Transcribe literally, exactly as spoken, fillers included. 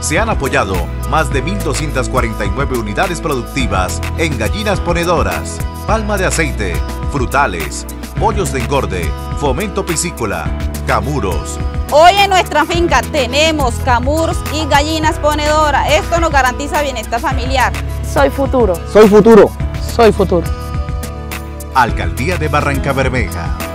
Se han apoyado más de mil doscientas cuarenta y nueve unidades productivas en gallinas ponedoras, palma de aceite, frutales, pollos de engorde, fomento piscícola, camuros. Hoy en nuestra finca tenemos camuros y gallinas ponedoras. Esto nos garantiza bienestar familiar. Soy futuro. Soy futuro. Soy futuro. Alcaldía de Barrancabermeja.